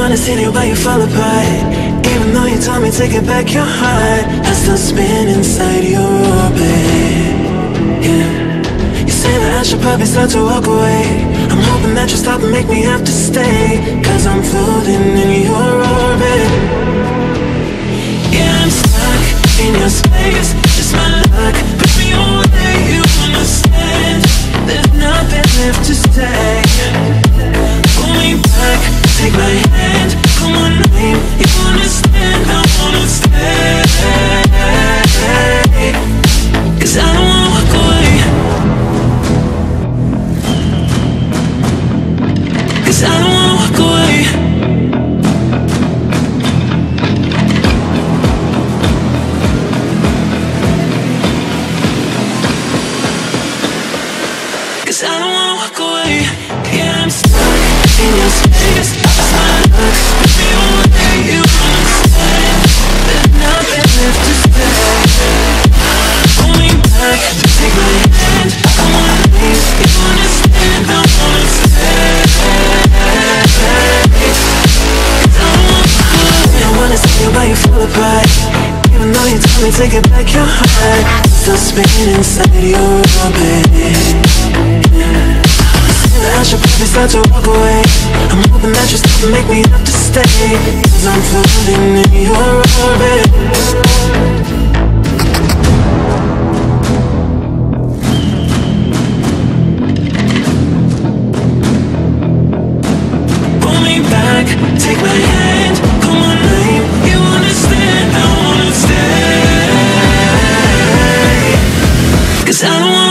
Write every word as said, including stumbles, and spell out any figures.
wanna sit here while you fall apart. Even though you told me to get back your heart, I still spin inside your orbit. Yeah. You say that I should probably start to walk away. I'm hoping that you stop and make me have to stay, cause I'm floating in your orbit. Yeah, I'm stuck in your space. It's my luck, push me away, you understand. There's nothing left to say. Pull me back, take my hand, call my name, you understand. I wanna stay, cause I don't wanna walk away. Cause I don't wanna walk away. Cause I don't wanna walk away. Yeah, I'm stuck in your space. It's my luck, push me away, you understand. There's nothing left to say. Pull me back, take my hand, come on, please, you understand. I wanna stay. Cause I don't wanna walk away. I wanna see you while you fall apart. Even though you told me to get back your heart, still spinning inside your orbit. I should probably start to walk away. I'm hoping that you stop and make me have to stay, cause I'm floating in your orbit. Pull me back, take my hand, call my name, you understand. I wanna stay, cause I don't wanna